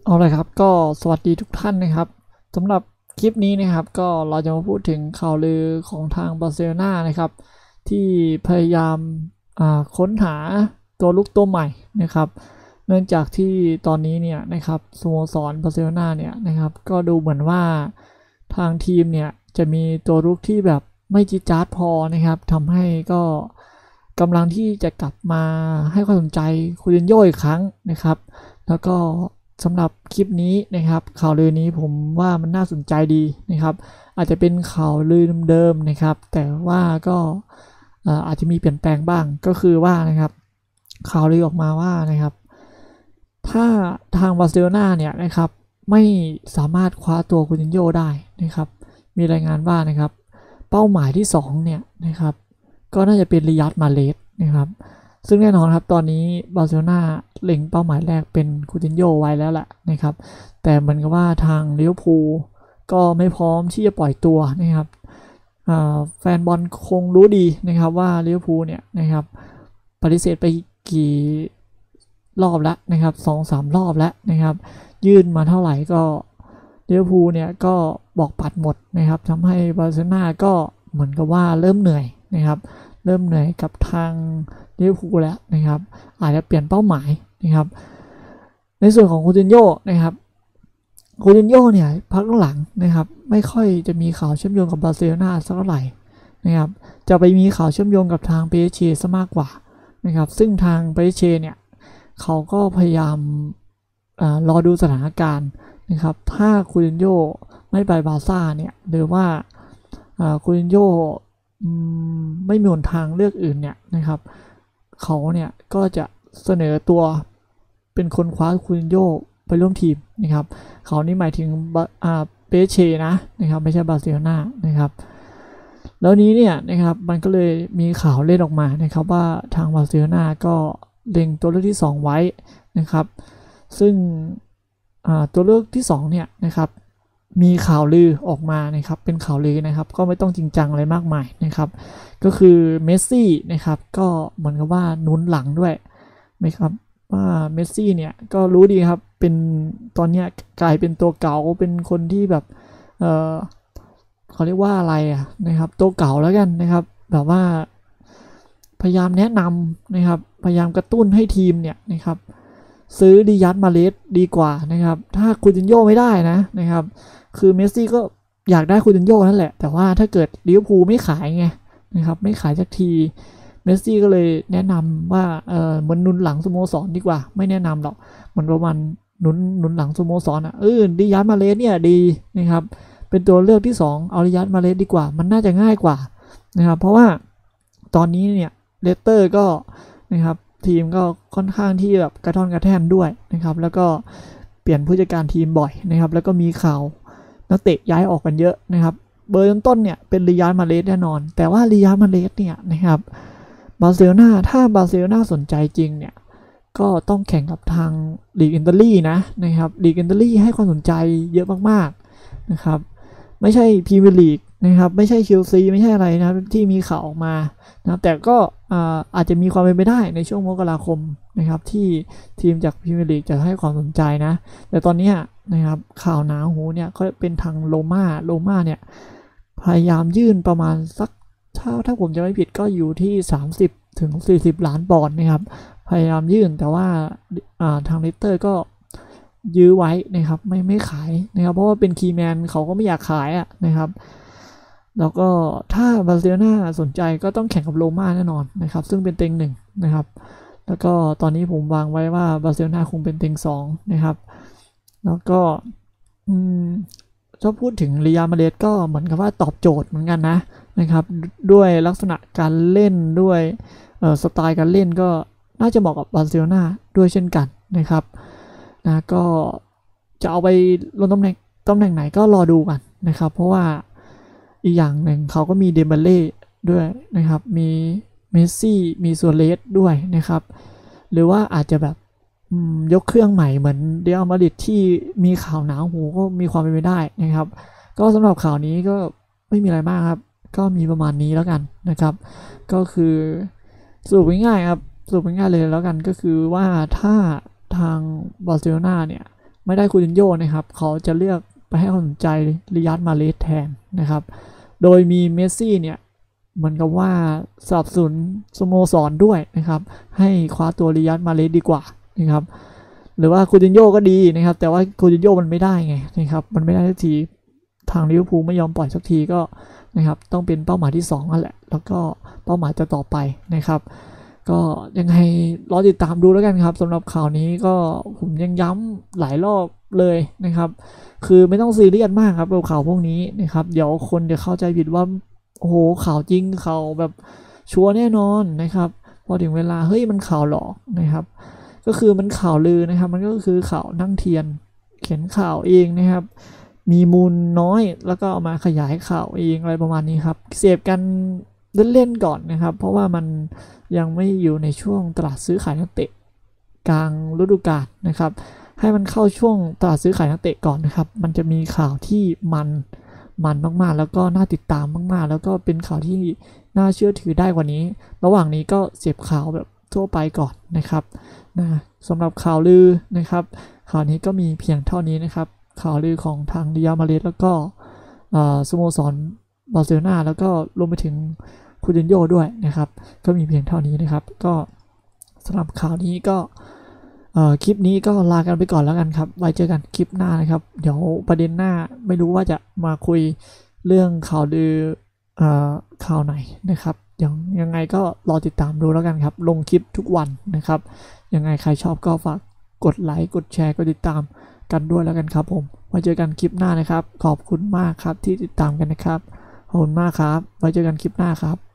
เอาเลยครับก็สวัสดีทุกท่านนะครับสำหรับคลิปนี้นะครับก็เราจะมาพูดถึงข่าวลือของทางบาร์เซโลนานะครับที่พยายามค้นหาตัวลุกตัวใหม่นะครับเนื่องจากที่ตอนนี้เนี่ยนะครับสโมสรบาร์เซโลนาเนี่ยนะครับก็ดูเหมือนว่าทางทีมเนี่ยจะมีตัวลุกที่แบบไม่จี๊ดจ๊าดพอนะครับทำให้ก็กำลังที่จะกลับมาให้ความสนใจคูตินโญ่อีกครั้งนะครับแล้วก็สำหรับคลิปนี้นะครับข่าวลือนี้ผมว่ามันน่าสนใจดีนะครับอาจจะเป็นข่าวลือเดิมๆนะครับแต่ว่าก็อาจจะมีเปลี่ยนแปลงบ้างก็คือว่านะครับข่าวลือออกมาว่านะครับถ้าทางบาร์เซโลนาเนี่ยนะครับไม่สามารถคว้าตัวคูตินโญ่ได้นะครับมีรายงานว่านะครับเป้าหมายที่2เนี่ยนะครับก็น่าจะเป็นริยัดมาเลสนะครับซึ่งแน่นอนครับตอนนี้บาร์เซโลนาเล็งเป้าหมายแรกเป็นคูตินโญ่ไว้แล้วแหละนะครับแต่เหมือนกับว่าทางลิเวอร์พูลก็ไม่พร้อมที่จะปล่อยตัวนะครับแฟนบอลคงรู้ดีนะครับว่าลิเวอร์พูลเนี่ยนะครับปฏิเสธไปกี่รอบแล้วนะครับ2-3 รอบแล้วนะครับยื่นมาเท่าไหร่ก็ลิเวอร์พูลเนี่ยก็บอกปัดหมดนะครับทำให้บาร์เซโลนาก็เหมือนกับว่าเริ่มเหนื่อยนะครับเริ่มเหนื่อยกับทางลิเวอร์พูลแล้วนะครับอาจจะเปลี่ยนเป้าหมายนะครับในส่วนของคูตินโญ่นะครับคูตินโญ่เนี่ยพักหลังนะครับไม่ค่อยจะมีข่าวเชื่อมโยงกับบาร์เซโลนาสักเท่าไหร่นะครับจะไปมีข่าวเชื่อมโยงกับทางเปเชซะมากกว่านะครับซึ่งทางเปเชเนี่ยเขาก็พยายามรอดูสถานการณ์นะครับถ้าคูตินโญ่ไม่ไปบาร์ซ่าเนี่ยหรือว่าคูตินโญ่ไม่มีหนทางเลือกอื่นเนี่ยนะครับเขาเนี่ยก็จะเสนอตัวเป็นคนคว้าคูตินโญ่ไปร่วมทีมนะครับเขานี่หมายถึงเปเชนะครับไม่ใช่บาร์เซโลนานะครับแล้วนี้เนี่ยนะครับมันก็เลยมีข่าวเล่นออกมานะครับว่าทางบาร์เซโลนาก็เล็งตัวเลือกที่2ไว้นะครับซึ่งตัวเลือกที่2เนี่ยนะครับมีข่าวลือออกมานะครับเป็นข่าวลือนะครับก็ไม่ต้องจริงจังอะไรมากมายนะครับก็คือเมสซี่นะครับก็เหมือนกับว่านุนหลังด้วยไหมครับว่าเมสซี่เนี่ยก็รู้ดีครับเป็นตอนนี้กลายเป็นตัวเก่าเป็นคนที่แบบเขาเรียกว่าอะไรนะครับตัวเก่าแล้วกันนะครับแบบว่าพยายามแนะนำนะครับพยายามกระตุ้นให้ทีมเนี่ยนะครับซื้อดิยัตมาเลสดีกว่านะครับถ้าคูตินโญ่ไม่ได้นะครับคือเมสซี่ก็อยากได้คูตินโญ่นั่นแหละแต่ว่าถ้าเกิดลิเวอร์พูลไม่ขายไงนะครับไม่ขายสักทีเมสซี่ก็เลยแนะนำว่าเหมือนนุนหลังสโมสรดีกว่าไม่แนะนำหรอกมันประมาณนุนหลังสโมสรดิยัตมาเลสเนี่ยดีนะครับเป็นตัวเลือกที่2เอาดิยัตมาเลสดีกว่ามันน่าจะง่ายกว่านะครับเพราะว่าตอนนี้เนี่ยเลสเตอร์ก็นะครับทีมก็ค่อนข้างที่แบบกระท่อนกระแท่นด้วยนะครับแล้วก็เปลี่ยนผู้จัดการทีมบ่อยนะครับแล้วก็มีข่าวนักเตะย้ายออกกันเยอะนะครับเบอร์ต้นเนี่ยเป็นริยัลมาเลสแน่นอนแต่ว่าริยัลมาเลสเนี่ยนะครับบาร์เซโลนาถ้าบาร์เซโลนาสนใจจริงเนี่ยก็ต้องแข่งกับทางลีกอิตาลีนะครับลีกอิตาลีให้ความสนใจเยอะมากๆนะครับไม่ใช่พรีเมียร์ลีกนะครับไม่ใช่เชลซีไม่ใช่อะไรนะที่มีข่าวออกมานะแต่ก็อาจจะมีความเป็นไปได้ในช่วงมกราคมนะครับที่ทีมจากพรีเมียร์ลีกจะให้ความสนใจนะแต่ตอนนี้นะครับข่าวหนาหูเนี่ยก็เป็นทางโรม่าเนี่ยพยายามยื่นประมาณสักถ้าผมจะไม่ผิดก็อยู่ที่30-40 ล้านปอนด์นะครับพยายามยื่นแต่ว่าทางเลสเตอร์ก็ยื้อไว้นะครับไม่ขายนะครับเพราะว่าเป็นคีย์แมนเขาก็ไม่อยากขายนะครับแล้วก็ถ้าบาร์เซโลนาสนใจก็ต้องแข่งกับโรม่าแน่นอนนะครับซึ่งเป็นเต็ง1นะครับแล้วก็ตอนนี้ผมวางไว้ว่าบาร์เซโลนาคงเป็นเต็ง2นะครับแล้วก็ถ้าพูดถึงริยัลมาดริดก็เหมือนกับว่าตอบโจทย์เหมือนกันนะครับด้วยลักษณะการเล่นด้วยสไตล์การเล่นก็น่าจะเหมาะกับบาร์เซโลนาด้วยเช่นกันนะครับนะก็จะเอาไปลงตำแหน่งไหนก็รอดูกันนะครับเพราะว่าอีกอย่างหนึ่งเขาก็มีเดมเบเล่ด้วยนะครับมีเมสซี่มีซัวเรสด้วยนะครับหรือว่าอาจจะแบบยกเครื่องใหม่เหมือนเรอัลมาดริดที่มีข่าวหนาหูก็มีความเป็นไปได้นะครับก็สำหรับข่าวนี้ก็ไม่มีอะไรมากครับก็มีประมาณนี้แล้วกันนะครับก็คือสรุปง่ายๆครับสรุปง่ายๆเลยแล้วกันก็คือว่าถ้าทางบาร์เซโลนาเนี่ยไม่ได้คูตินโญ่นะครับเขาจะเลือกไปให้ความสนใจริยัดมาเลสแทนนะครับโดยมีเมสซี่เนี่ยเหมือนกับว่าสนับสนุนสโมสรด้วยนะครับให้คว้าตัวริยัดมาเลสดีกว่านะครับหรือว่าคูตินโญ่ก็ดีนะครับแต่ว่าคูตินโญ่มันไม่ได้ไงนะครับมันไม่ได้สักทีทางลิเวอร์พูลไม่ยอมปล่อยสักทีก็นะครับต้องเป็นเป้าหมายที่2นั่นแหละแล้วก็เป้าหมายต่อไปนะครับก็ยังไงรอติดตามดูแล้วกันครับสำหรับข่าวนี้ก็ผมยังย้ำหลายรอบเลยนะครับคือไม่ต้องซีเรียสมากครับกับข่าวพวกนี้นะครับเดี๋ยวคนจะเข้าใจผิดว่าโอ้โหข่าวจริงข่าวแบบชัวร์แน่นอนนะครับพอถึงเวลาเฮ้ยมันข่าวหลอกนะครับก็คือมันข่าวลือนะครับมันก็คือข่าวนั่งเทียนเขียนข่าวเองนะครับมีมูลน้อยแล้วก็เอามาขยายข่าวเองอะไรประมาณนี้ครับเสพกันเล่นๆก่อนนะครับเพราะว่ามันยังไม่อยู่ในช่วงตลาดซื้อขายนักเตะกลางฤดูกาลนะครับให้มันเข้าช่วงตลาดซื้อขายนักเตะก่อนนะครับมันจะมีข่าวที่มันมากๆแล้วก็น่าติดตามมากๆแล้วก็เป็นข่าวที่น่าเชื่อถือได้กว่านี้ระหว่างนี้ก็เสพข่าวแบบทั่วไปก่อนนะครับนะสำหรับข่าวลือนะครับข่าวนี้ก็มีเพียงเท่านี้นะครับข่าวลือของทางเรียลมาดริดแล้วก็สโมสรบาร์เซโลนาแล้วก็รวมไปถึงคูตินโญ่ด้วยนะครับก็มีเพียงเท่านี้นะครับก็สำหรับข่าวนี้ก็คลิปนี้ก็ลากันไปก่อนแล้วกันครับไว้เจอกันคลิปหน้านะครับเดี๋ยวประเด็นหน้าไม่รู้ว่าจะมาคุยเรื่องข่าวลือข่าวไหนนะครับยังไงก็รอติดตามดูแล้วกันครับลงคลิปทุกวันนะครับยังไงใครชอบก็ฝากกดไลค์กดแชร์กดติดตามกันด้วยแล้วกันครับผมไว้เจอกันคลิปหน้านะครับขอบคุณมากครับที่ติดตามกันนะครับขอบคุณมากครับไว้เจอกันคลิปหน้าครับ